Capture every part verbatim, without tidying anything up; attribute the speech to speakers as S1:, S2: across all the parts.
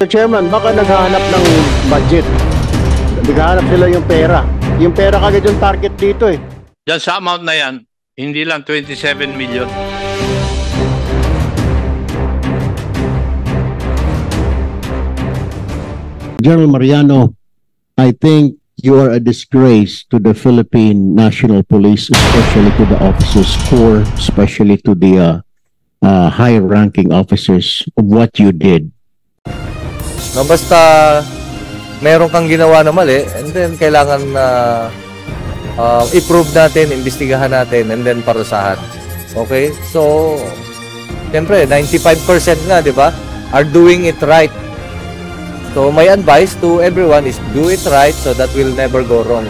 S1: Chairman, baka naghahanap ng budget. Naghahanap sila yung pera. Yung pera kagad yung target dito eh.
S2: Diyan sa amount na yan, hindi lang twenty-seven million.
S1: General Mariano, I think you are a disgrace to the Philippine National Police, especially to the officers corps, especially to the uh, uh, high-ranking officers of what you did.
S3: No, basta meron kang ginawa na mali, and then kailangan na uh, uh, i-prove natin, imbestigahan natin, and then parusahan. Okay? So, siyempre, ninety-five percent nga, di ba, are doing it right. So, my advice to everyone is do it right so that we'll never go wrong.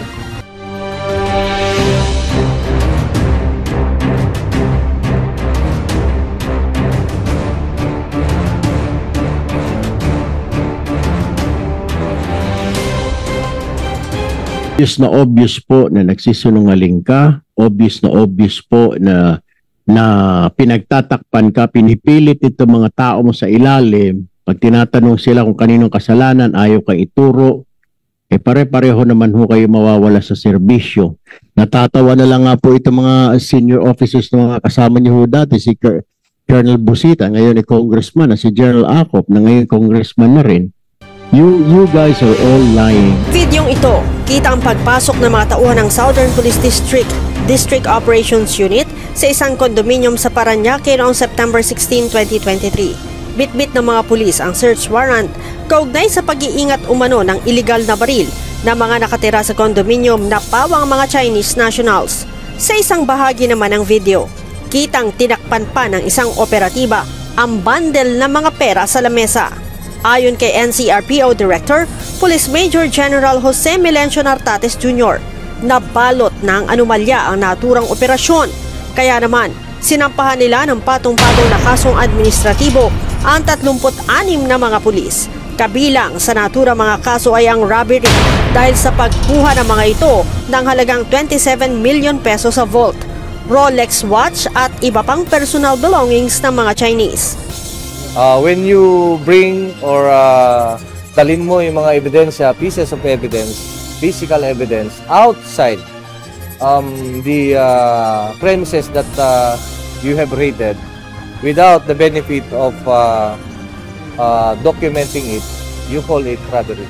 S1: Obvious na obvious po na nagsisinungaling ka, obvious na obvious po na na pinagtatakpan ka, pinipilit ito mga tao mo sa ilalim. Pag tinatanong sila kung kaninong kasalanan, ayaw kang ituro, eh pare-pareho naman ho kayo mawawala sa serbisyo. Natatawa na lang nga po ito mga senior officers na mga kasama niyo ho dati, si Colonel Busita, ngayon ay congressman, na si General Acop, na ngayon congressman na rin. You, you guys are all lying.
S4: Videong ito, kita ang pagpasok ng mga tauhan ng Southern Police District District Operations Unit sa isang kondominium sa Parañaque noong September sixteen, twenty twenty-three. Bit-bit ng mga pulis ang search warrant kaugnay sa pag-iingat umano ng iligal na baril na mga nakatira sa kondominium na pawang mga Chinese nationals. Sa isang bahagi naman ng video, kitang tinakpan pa ng isang operatiba ang bundle ng mga pera sa lamesa. Ayon kay N C R P O Director, Police Major General Jose Melencio Nartates Junior, nabalot na ang anomalya ang naturang operasyon. Kaya naman, sinampahan nila ng patong-patong na kasong administratibo ang tatlumput anim na mga pulis. Kabilang sa naturang mga kaso ay ang robbery dahil sa pagkuha ng mga ito ng halagang twenty-seven million pesos sa vault, Rolex watch at iba pang personal belongings ng mga Chinese.
S3: Uh, when you bring or uh, talin mo yung mga ebidensya, pieces of evidence, physical evidence outside um, the uh, premises that uh, you have raided without the benefit of uh, uh, documenting it, you call it robbery.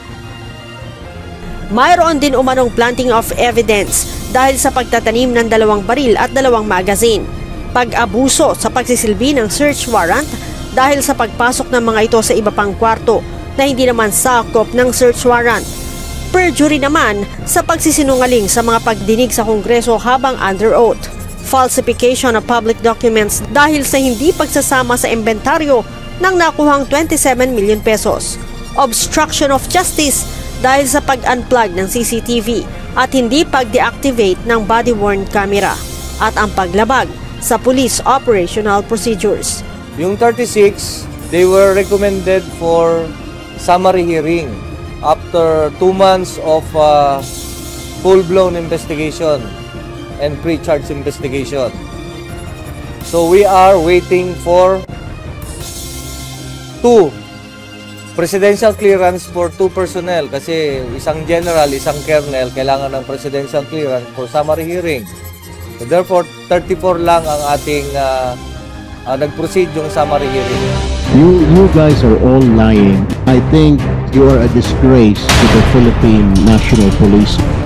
S4: Mayroon din umanong planting of evidence dahil sa pagtatanim ng dalawang baril at dalawang magazine. Pag-abuso sa pagsisilbi ng search warrant dahil sa pagpasok ng mga ito sa iba pang kwarto na hindi naman sakop ng search warrant. Perjury naman sa pagsisinungaling sa mga pagdinig sa Kongreso habang under oath. Falsification of public documents dahil sa hindi pagsasama sa inventaryo ng nakuhang twenty-seven million pesos. Obstruction of justice dahil sa pag-unplug ng C C T V at hindi pag-deactivate ng body-worn camera. At ang paglabag sa police operational procedures.
S3: Yung thirty-six, they were recommended for summary hearing after two months of uh, full-blown investigation and pre-charge investigation. So we are waiting for two presidential clearance for two personnel kasi isang general, isang colonel kailangan ng presidential clearance for summary hearing. So therefore, thirty-four lang ang ating uh, uh, nag-proceed yung summary hearing.
S1: You, you guys are all lying. I think you are a disgrace to the Philippine National Police.